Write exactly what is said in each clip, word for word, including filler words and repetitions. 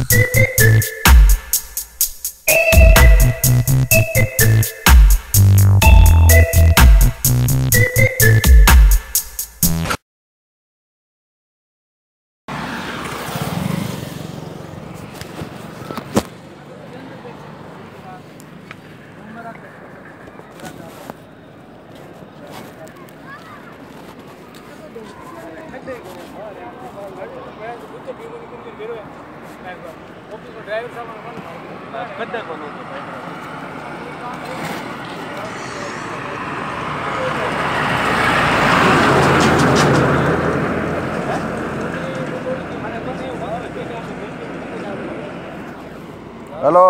Hello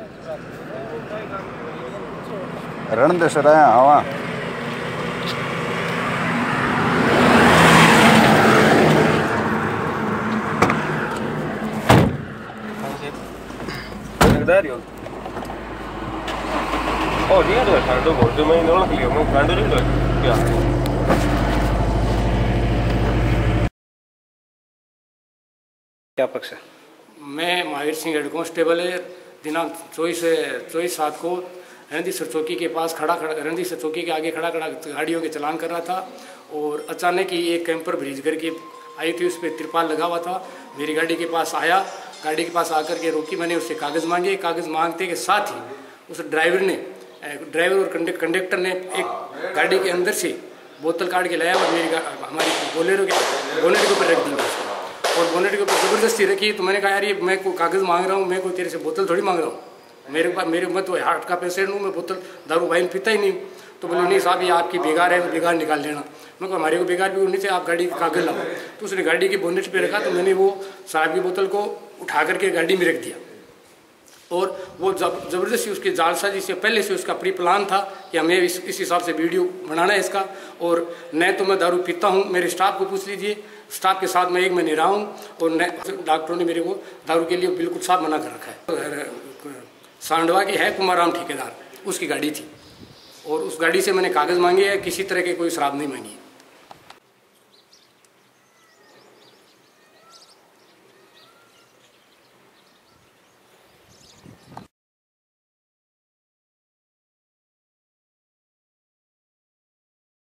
रणदेश्वर आया हवा Oh, dia tuh saldo bos, cuma ini orang keliru, mau saldo itu ya. क्या पक्ष है? मैं महावीर सिंह हेड कांस्टेबल है। दिनांक चौबीस चौबीस सात को रणदीसर चौकी के पास खड़ा खड़ा रणदीसर चौकी के आगे खड़ा खड़ा गाड़ियों के चलान कर रहा था और अचानक ही एक कैंपर ब्रिज करके आई थी, उस पर तिरपाल लगा हुआ था। मेरी गाड़ी के पास आया, गाड़ी के पास आकर के रोकी, मैंने उससे कागज़ मांगे। कागज़ मांगते के साथ ही उस ड्राइवर ने ड्राइवर और कंडक्टर ने एक गाड़ी के अंदर से बोतल काट के लाया और मेरी हमारी बोलेरो के बोनेट के ऊपर रख दी और बोनेट के ऊपर ज़बरदस्ती रखी। तो मैंने कहा यार ये मैं को कागज़ मांग रहा हूँ, मैं कोई तेरे से बोतल थोड़ी मांग रहा हूँ, मेरे पास मेरे मैं तो हार्ट का पेशेंट हूँ, मैं बोतल दारू वाइन पीता ही नहीं। तो बोले नहीं साहब ये आपकी बेकार है, तो बेकार निकाल लेना। मैं कहा हमारे को बेकार भी नहीं चाहिए, आप गाड़ी का कागज़ लाओ। तो उसने गाड़ी की बोनेट पे रखा, तो मैंने वो साहब की बोतल को उठा करके गाड़ी में रख दिया और वो जब ज़बरदस्ती उसके जालसाजी से पहले से उसका प्री प्लान था कि हमें इस इस हिसाब से वीडियो बनाना है इसका। और न तो मैं दारू पीता हूँ, मेरे स्टाफ को पूछ लीजिए, स्टाफ के साथ मैं एक महीने रहा हूँ और न डॉक्टरों ने मेरे को दारू के लिए बिल्कुल साफ मना कर रखा है। सांडवा की है कुमाराम ठेकेदार, उसकी गाड़ी थी और उस गाड़ी से मैंने कागज़ मांगे हैं, किसी तरह के कोई शराब नहीं मांगी।